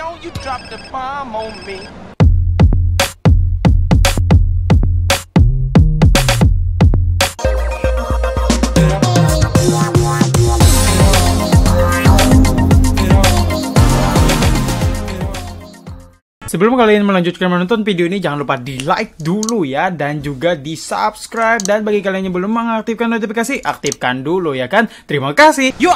know you dropped the bomb on me. Sebelum kalian melanjutkan menonton video ini, jangan lupa di like dulu ya, dan juga di subscribe, dan bagi kalian yang belum mengaktifkan notifikasi, aktifkan dulu ya kan. Terima kasih. Yo,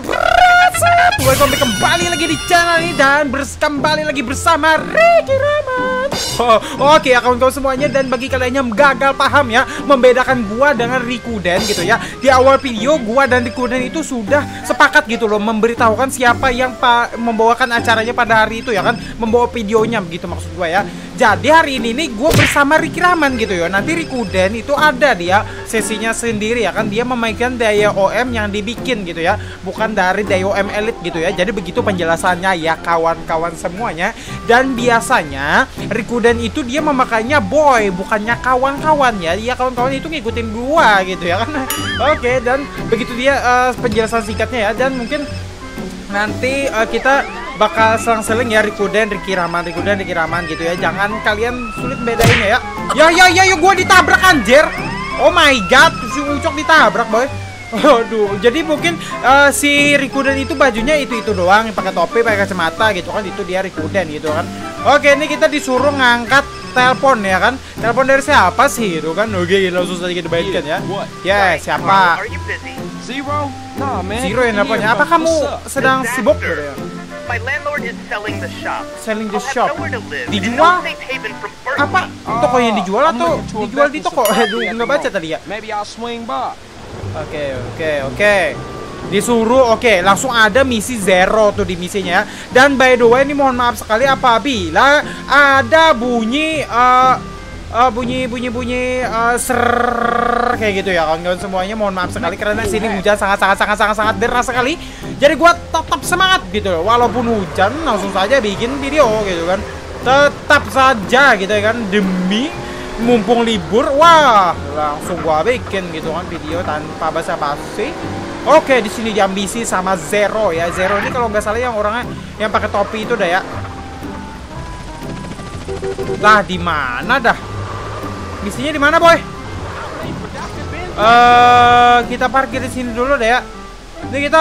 welcome kembali lagi di channel ini, dan kembali lagi bersama Ricky Rahman. Oke ya kawan-kawan semuanya, dan bagi kalian yang gagal paham ya membedakan gua dengan Rikuden gitu ya, di awal video gua dan Rikuden itu sudah sepakat gitu loh memberitahukan siapa yang membawakan acaranya pada hari itu ya kan, membawa videonya begitu maksud gue ya. Jadi hari ini nih gue bersama Ricky Rahman gitu ya. Nanti Rikuden itu ada dia sesinya sendiri ya kan, dia memainkan daya OM yang dibikin gitu ya, bukan dari daya OM Elite gitu ya. Jadi begitu penjelasannya ya kawan-kawan semuanya. Dan biasanya Rikuden itu dia memakainya boy, bukannya kawan-kawan ya. Ya kawan-kawan itu ngikutin gua gitu ya kan. Oke, dan begitu dia penjelasan singkatnya ya. Dan mungkin nanti kita bakal selang-seling ya, Rikuden, Ricky Rahman, Rikuden, Ricky Rahman gitu ya. Jangan kalian sulit bedainnya ya. Ya, gua ditabrak anjir. Oh my god, si Ucok ditabrak boy. Aduh, jadi mungkin si Rikuden itu bajunya itu doang, yang pakai topi, pakai kacamata gitu kan, itu dia Rikuden gitu kan. Oke, ini kita disuruh ngangkat telepon ya kan. Telepon dari siapa sih itu kan? Oke, langsung saja kita baikkan ya. Ya, siapa? Zero? Nah, man. Zero yang teleponnya. Apa kamu sedang sibuk gitu ya? My landlord is selling the shop. Selling the shop. Dijual? Apa? Toko yang dijual atau dijual di toko? Aduh, nggak baca tadi ya. Maybe I'll swing by. Oke. Disuruh, oke, langsung ada misi zero tuh di misinya. Dan by the way, ini mohon maaf sekali apabila ada bunyi ser kayak gitu ya kawan-kawan semuanya. Mohon maaf sekali karena sini hujan sangat deras sekali. Jadi gua tetap semangat gitu loh, walaupun hujan langsung saja bikin video gitu kan. Tetap saja gitu ya kan, demi mumpung libur, wah langsung gua bikin gitu kan video tanpa basa-basi. Oke, di sini diambisi sama Zero ya. Zero ini kalau nggak salah yang orangnya yang pakai topi itu dah ya. Lah di mana dah? Misinya di mana, boy? Kita parkir di sini dulu deh ya. Ini kita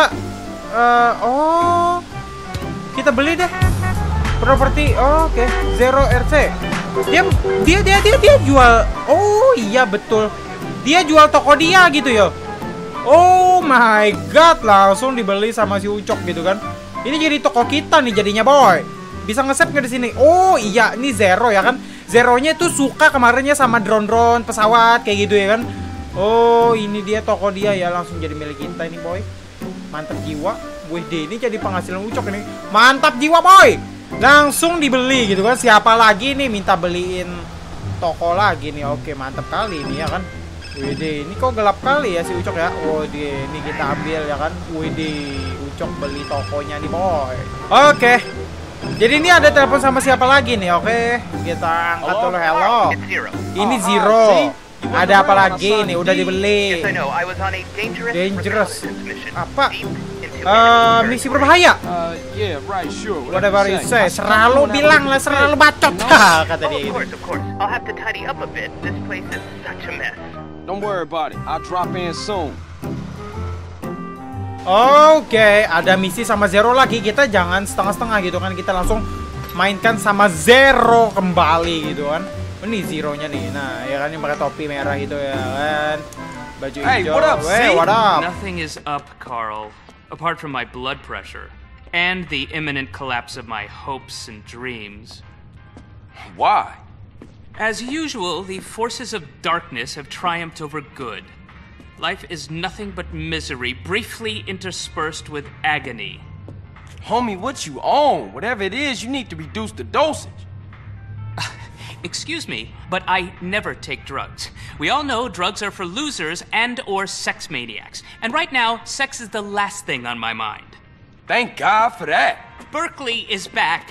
kita beli deh properti. Oke. Zero RC. Dia jual. Oh iya betul. Dia jual toko dia gitu ya. Oh my god, langsung dibeli sama si Ucok gitu kan. Ini jadi toko kita nih jadinya, boy. Bisa nge-save nggak di sini? Oh iya, ini Zero ya kan. Zeronya itu suka kemarinnya sama drone pesawat kayak gitu ya kan. Oh ini dia toko dia ya, langsung jadi milik kita ini, boy. Mantap jiwa. Wih deh, ini jadi penghasilan Ucok ini. Mantap jiwa, boy. Langsung dibeli gitu kan. Siapa lagi nih minta beliin toko lagi nih? Oke, mantap kali ini ya kan. Wih deh, ini kok gelap kali ya si Ucok ya. Oh deh, ini kita ambil ya kan. Wih deh, Ucok beli tokonya nih, boy. Oke. Jadi ini ada telepon sama siapa lagi nih? Oke, kita angkat dulu. Hello. Ini Zero. Ada apa lagi nih? Udah dibeli. Dangerous. Apa? Misi berbahaya. Whatever you say. Selalu bilang lah, selalu bacot. Kata dia gitu. Don't worry about it. I'll drop in soon. Oke, ada misi sama Zero lagi. Kita jangan setengah-setengah gitu kan. Kita langsung mainkan sama Zero kembali gitu kan. Ini Zeronya nih. Nah, ya kan yang pakai topi merah gitu ya kan. Baju hijau. Hey, what up, hey, what up? Nothing is up, Carl. Apart from my blood pressure and the imminent collapse of my hopes and dreams. Why? As usual, the forces of darkness have triumphed over good. Life is nothing but misery, briefly interspersed with agony. Homie, what you on? Whatever it is, you need to reduce the dosage. Excuse me, but I never take drugs. We all know drugs are for losers and or sex maniacs. And right now, sex is the last thing on my mind. Thank God for that. Berkeley is back.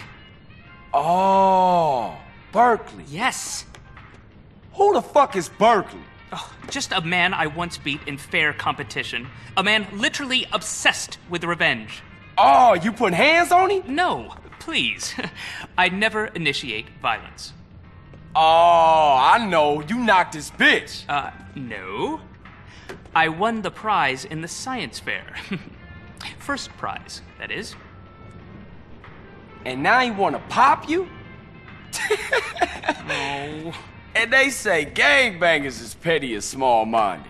Oh, Berkeley. Yes. Who the fuck is Berkeley? Oh, just a man I once beat in fair competition. A man literally obsessed with revenge. Oh, you putting hands on him? No, please. I never initiate violence. Oh, I know. You knocked this bitch. No. I won the prize in the science fair. First prize, that is. And now he wanna pop you? Oh. And they say gangbangers is petty and small-minded.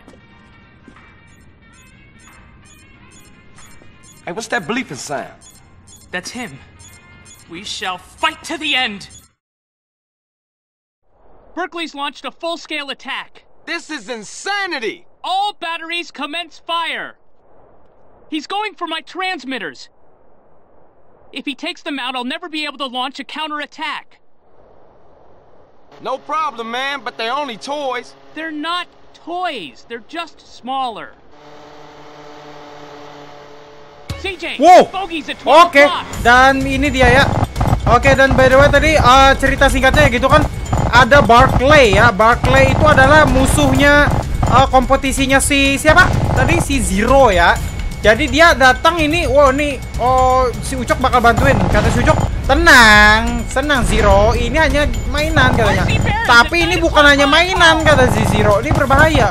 Hey, what's that bleeping sound? That's him. We shall fight to the end. Berkeley's launched a full-scale attack. This is insanity! All batteries commence fire. He's going for my transmitters. If he takes them out, I'll never be able to launch a counterattack. No problem, man, but they're only toys. They're not toys. They're just smaller. CJ, Wow. bogey's at 12 Oke, o'clock. dan ini dia ya. Oke, dan by the way tadi cerita singkatnya gitu kan, ada Barclay ya. Barclay itu adalah musuhnya kompetisinya si siapa? Tadi si Zero ya. Jadi dia datang ini, wow nih, si Ucok bakal bantuin. Kata si Ucok, tenang, senang Zero, ini hanya mainan katanya. Tapi ini bukan hanya mainan kata si Zero, ini berbahaya.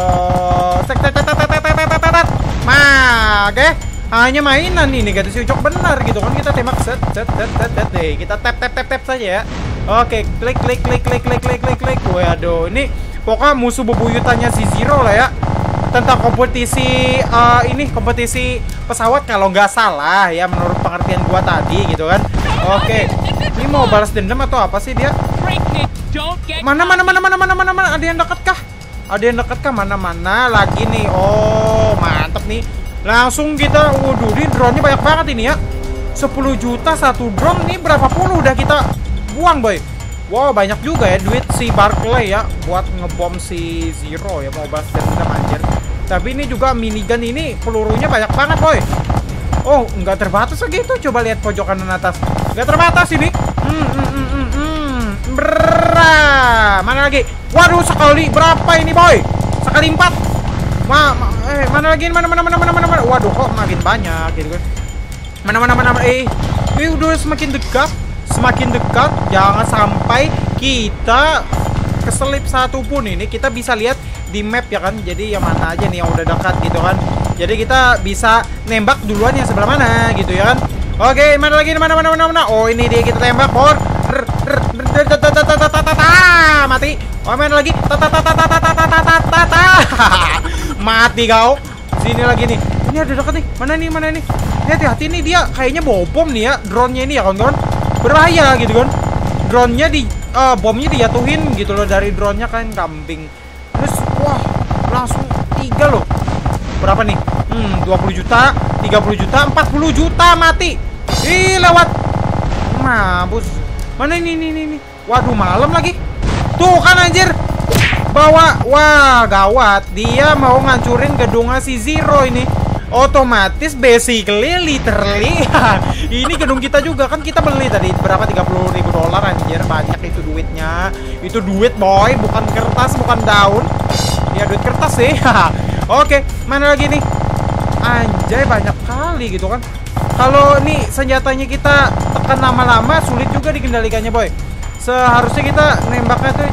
Oke. Hanya mainan ini kata si Ucok, benar gitu kan, kita tembak set deh, kita tap saja ya. Oke, klik. Waduh, ini pokoknya musuh bebuyutannya si Zero lah ya. Tentang kompetisi kompetisi pesawat kalau nggak salah ya, menurut pengertian gua tadi gitu kan. Oke. Ini mau balas dendam atau apa sih dia? Mana? Ada yang dekat kah? Mana lagi nih? Oh, mantep nih. Langsung kita, waduh, ini drone-nya banyak banget ini ya. 10 juta satu drone, nih berapa puluh udah kita buang, boy. Wow, banyak juga ya duit si Barclay ya buat ngebom si Zero ya, mau balas dendam anjir. Tapi ini juga minigun ini pelurunya banyak banget, boy. Oh, nggak terbatas segitu. Coba lihat pojok kanan atas. Nggak terbatas ini. Mana lagi? Waduh, sekali berapa ini, boy? Sekali 4. Mana lagi? Mana? Waduh, kok makin banyak gitu kan. Mana? Udah semakin dekat. Jangan sampai kita keselip satu pun ini. Kita bisa lihat di map ya kan. Jadi yang mana aja nih yang udah dekat gitu kan. Jadi kita bisa nembak duluan yang sebelah mana gitu ya kan. Oke, mana lagi? Mana? Oh, ini dia kita tembak, bor. Mati. Oh, mana lagi? Mati kau. Sini lagi nih. Ini ada dekat nih. Mana nih? Hati-hati nih, dia kayaknya bawa bom nih ya. Drone-nya ini ya kawan-kawan. Berbahaya gitu kan. Drone-nya bomnya dijatuhin gitu loh dari drone-nya, kan kambing. Terus wah, langsung 3 loh. Berapa nih? 20 juta, 30 juta, 40 juta mati. Ih, lewat. Mampus. Mana ini? Waduh, malam lagi. Tuh kan anjir. Bawa. Wah, gawat. Dia mau ngancurin gedungnya si Zero ini. Otomatis basically literally ini gedung kita juga kan, kita beli tadi berapa, $30.000 anjir, banyak itu duitnya. Itu duit, boy, bukan kertas, bukan daun. Ya duit kertas sih. Oke, mana lagi nih? Anjay, banyak kali gitu kan. Kalau nih senjatanya kita tekan lama-lama sulit juga dikendalikannya, boy. Seharusnya kita nembaknya tuh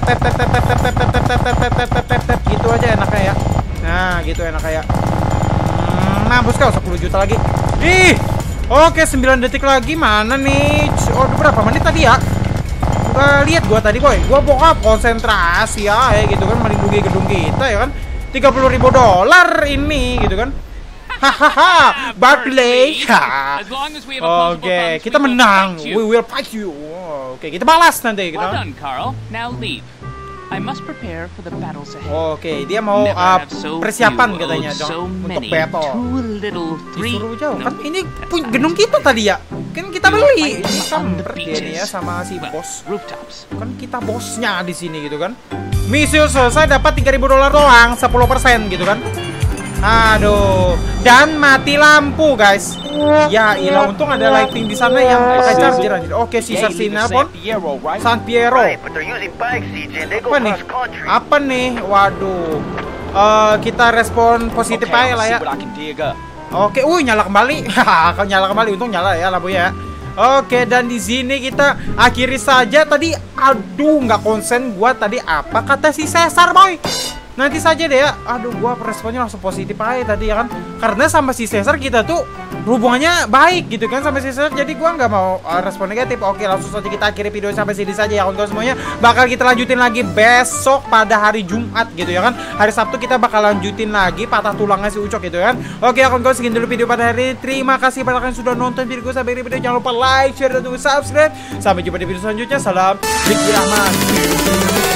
tap gitu aja enaknya ya. Nah, gitu enaknya ya. Mampus kau, 10 juta lagi. Ih. Oke, 9 detik lagi. Mana nih? Oh, berapa menit tadi ya? Gua lihat gua tadi, boy. Gua pokoknya konsentrasi ya gitu kan, melindungi gedung kita ya kan. $30.000 ini gitu kan. Hahaha, Barclay. Oke, kita menang. We will fight you. Oke, kita balas nanti. Well done, Carl. Now leave. I must prepare for the battles ahead. Oke, dia mau persiapan katanya dong untuk battle. Disuruh jauh kan, ini gedung kita tadi ya. Kan kita beli. Ini kampret dia nih ya sama si bos. Kan kita bosnya di sini gitu kan. Misi selesai, dapat $3.000 doang, 10% gitu kan. Aduh, dan mati lampu guys. Ya ilah, untung ada lighting di sana yang pakai charger aja. Oke, sisa sinapon San Piero. Apa nih? Waduh. Kita respon positif aja lah ya. Oke, nyala kembali. Nyala kembali, untung nyala ya lampunya. Oke, dan di sini kita akhiri saja tadi. Aduh, nggak konsen gua tadi apa kata si Caesar, boy. Nanti saja deh ya. Aduh, gua responnya langsung positif aja tadi ya kan. Karena sama si Caesar kita tuh hubungannya baik gitu kan sama si Caesar. Jadi gua nggak mau respon negatif. Oke, langsung saja kita akhiri video sampai sini saja ya kawan-kawan semuanya. Bakal kita lanjutin lagi besok pada hari Jumat gitu ya kan. Hari Sabtu kita bakal lanjutin lagi patah tulangnya si Ucok gitu kan. Oke ya kawan-kawan, segini dulu video pada hari ini. Terima kasih pada kalian sudah nonton video gue sampai ini video. Jangan lupa like, share, dan subscribe. Sampai jumpa di video selanjutnya. Salam Zikir Rahman.